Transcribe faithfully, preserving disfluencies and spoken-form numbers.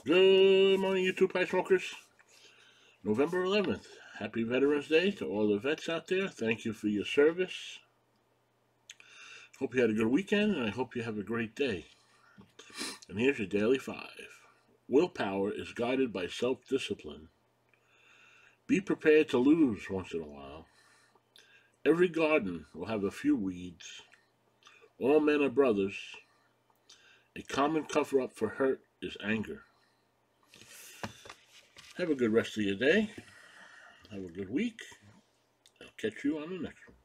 Good morning, you two pie smokers. November eleventh. Happy Veterans Day to all the vets out there. Thank you for your service. Hope you had a good weekend, and I hope you have a great day. And here's your daily five. Willpower is guided by self-discipline. Be prepared to lose once in a while. Every garden will have a few weeds. All men are brothers. A common cover-up for hurt is anger. Have a good rest of your day. Have a good week. I'll catch you on the next one.